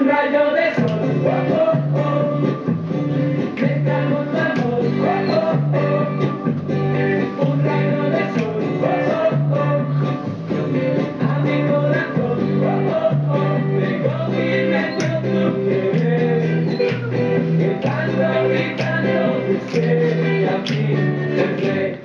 Un rayo de sol, oh, oh, oh. Mezclamos tu amor, oh, oh, oh. Un rayo de sol, oh, oh, oh. A mi corazón, oh, oh, oh. Tengo mi mente tú quieres. Que tanto y tanto busqué y a ti te